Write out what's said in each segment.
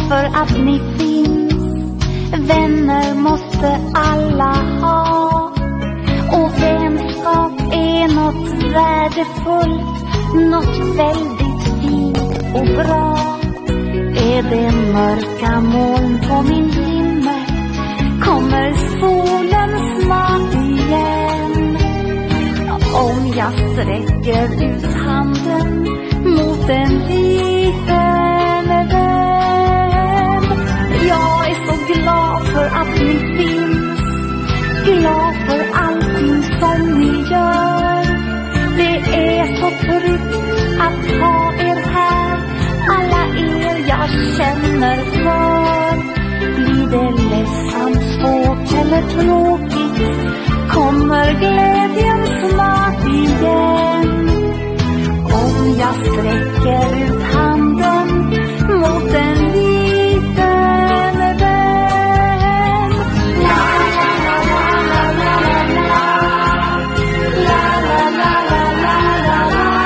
för att ni finns. Vänner måste alla ha, och vänskap är något värdefullt, något väldigt fint och bra. Är det mörka moln på min himmel, kommer solen snart igen. Om jag sträcker ut handen mot en liten vän. Jag är så glad för att ni finns, glad för allting som ni gör. Det är så tryggt att ha er här, alla er jag känner för. Blir det ledsamt, svårt eller tråkigt, kommer glädjen snart igen. Om jag sträcker ut handen mot en liten vän. La la la la la la la la la la la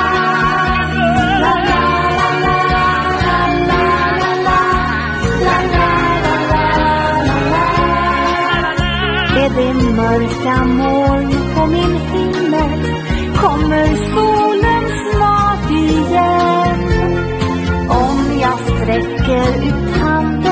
la la. Är det mörka moln på min himmel, kommer solen snart igen. Om jag sträcker ut handen